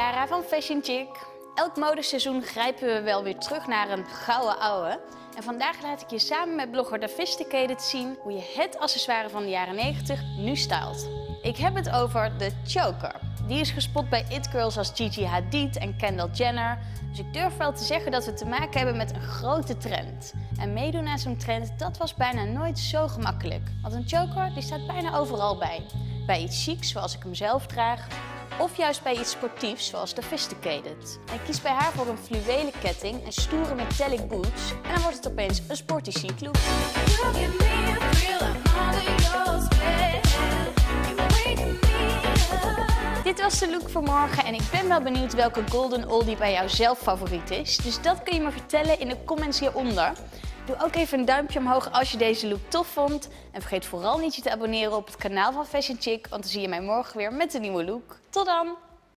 Chiara van Fashion Chick. Elk modeseizoen grijpen we wel weer terug naar een gouden ouwe. En vandaag laat ik je samen met blogger Davisticated zien hoe je het accessoire van de jaren 90 nu stylt. Ik heb het over de choker. Die is gespot bij it-girls als Gigi Hadid en Kendall Jenner. Dus ik durf wel te zeggen dat we te maken hebben met een grote trend. En meedoen aan zo'n trend, dat was bijna nooit zo gemakkelijk. Want een choker die staat bijna overal bij. Bij iets chics, zoals ik hem zelf draag. Of juist bij iets sportiefs, zoals Davisticated. En ik kies bij haar voor een fluwelen ketting en stoere metallic boots. En dan wordt het opeens een sporty chic look. Dit was de look voor morgen en ik ben wel benieuwd welke golden oldie bij jou zelf favoriet is. Dus dat kun je me vertellen in de comments hieronder. Doe ook even een duimpje omhoog als je deze look tof vond. En vergeet vooral niet je te abonneren op het kanaal van Fashion Chick, want dan zie je mij morgen weer met een nieuwe look. Tot dan!